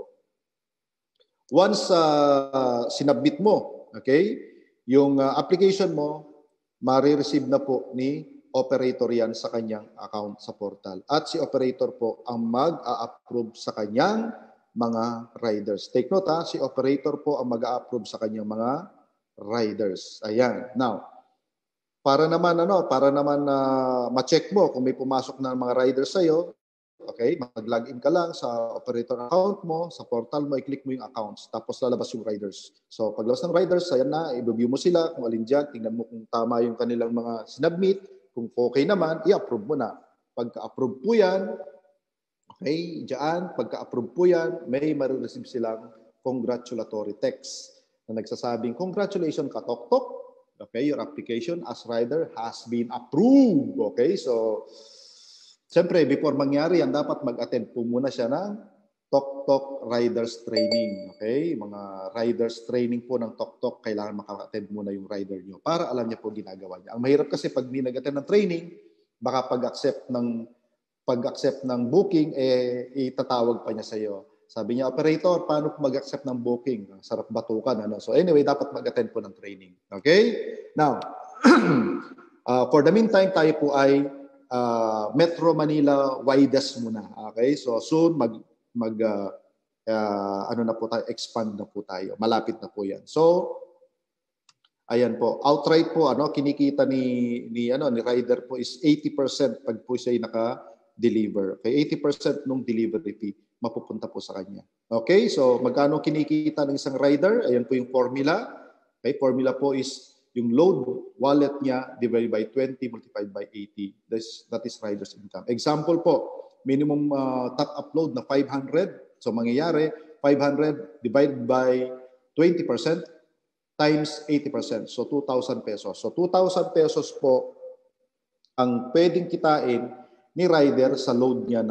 once uh, sinabmit mo, okay, yung uh, application mo, ma-receive na po ni operator yan sa kanyang account sa portal. At si operator po ang mag-a-approve sa kanyang mga riders. Take note ha, si operator po ang mag-a-approve sa kanyang mga riders. Ayan. Now, para naman ano, para naman na uh, ma-check mo kung may pumasok na mga riders sa iyo, okay, mag-login ka lang sa operator account mo, sa portal mo, i-click mo yung accounts, tapos lalabas yung riders. So, paglabas ng riders, ayan na, i-review mo sila, kung alin dyan, tingnan mo kung tama yung kanilang mga sinubmit, kung okay naman, i-approve mo na. Pagka-approve po yan, okay, dyan, pagka-approve po yan, may marireceive silang congratulatory text na nagsasabing, congratulations ka, Tok-Tok. Okay, your application as rider has been approved. Okay, so, siyempre, before mangyari yan, dapat mag-attend po muna siya ng Tok-Tok Riders Training. Okay, mga riders training po ng Tok-Tok, kailangan maka-attend muna yung rider nyo para alam niya po ginagawa niya. Ang mahirap kasi pag di nag-attend ng training, baka pag-accept ng pag-accept ng booking, eh, itatawag pa niya sa iyo. Sabi niya, operator, paano po mag-accept ng booking? Sarap batukan. Ano? So anyway, dapat mag-attend po ng training. Okay? Now, uh, for the meantime, tayo po ay uh, Metro Manila widest muna. Okay? So soon, mag, mag uh, uh, ano na po tayo, expand na po tayo. Malapit na po yan. So, ayan po. Outright po, ano, kinikita ni, ni, ano, ni rider po is eighty percent pag po siya naka-deliver. Okay? eighty percent nung delivery fee mapupunta po sa kanya. Okay? So, magkano kinikita ng isang rider? Ayan po yung formula. Okay? Formula po is yung load wallet niya divided by twenty multiplied by eighty. That's, that is rider's income. Example po, minimum uh, top upload na five hundred. So, mangyayari, five hundred divided by twenty percent times eighty percent. So, two thousand pesos. So, two thousand pesos po ang pwedeng kitain ni rider sa load niya na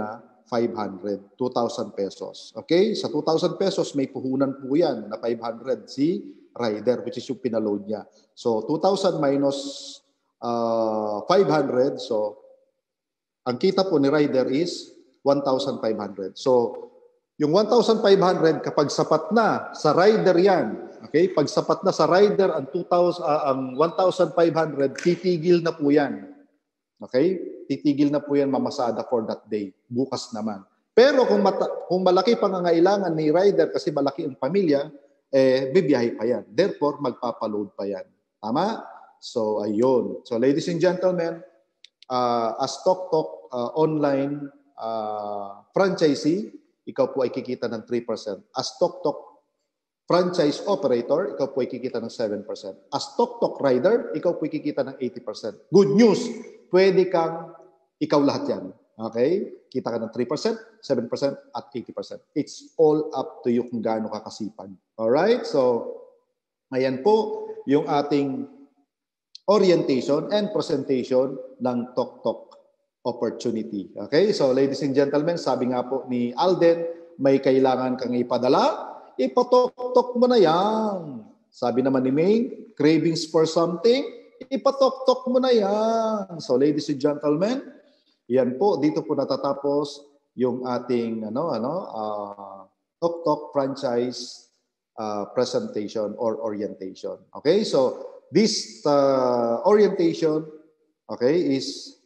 five hundred, two thousand pesos. Okay? Sa two thousand pesos, may puhunan po yan na five hundred si rider, which is yung pinaload niya. So, two thousand minus uh, five hundred. So, ang kita po ni rider is one thousand five hundred. So, yung one thousand five hundred, kapag sapat na sa rider yan, okay? Pag sapat na sa rider ang, two thousand, uh, ang one thousand five hundred, titigil na po yan. Okay? Titigil na po yan mamasada for that day. Bukas naman. Pero kung, mata, kung malaki pangangailangan ni rider kasi malaki ang pamilya, eh, bibiyahe pa yan. Therefore, magpapaload pa yan. Tama? So, ayun. So, ladies and gentlemen, uh, as Tok Tok uh, online uh, franchisee, ikaw po ay kikita ng three percent. As Tok Tok franchise operator, ikaw po ay kikita ng seven percent. As Tok Tok rider, ikaw po ay kikita ng eighty percent. Good news! Pwede kang ikaw lahat yan. Okay? Kita ka ng three percent, seven percent, at eighty percent. It's all up to you kung gaano ka kasipag. Alright? So, ayan po yung ating orientation and presentation ng Tok Tok opportunity. Okay? So, ladies and gentlemen, sabi nga po ni Alden, may kailangan kang ipadala, ipatok-tok mo na yan. Sabi naman ni May, cravings for something, ipatok-tok mo na yan. So, ladies and gentlemen, yan po, dito po natatapos yung ating ano, ano, uh, Tok Tok franchise uh, presentation or orientation. Okay? So, this uh, orientation, okay, is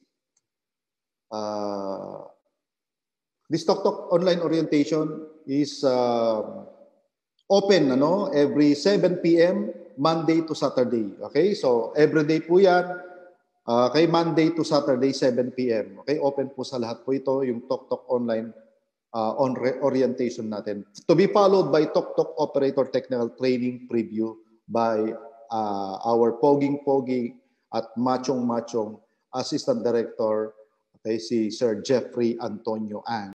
Uh, this Tok Tok online orientation is uh, open ano, every seven p m Monday to Saturday. Okay? So, every day po yan. Uh, kay Monday to Saturday, seven p m Okay? Open po sa lahat po ito, yung Tok Tok online uh, on orientation natin. To be followed by Tok Tok Operator Technical Training Preview by uh, our poging-pogi at machong-machong Assistant Director, okay, si Sir Jeffrey Antonio Ang.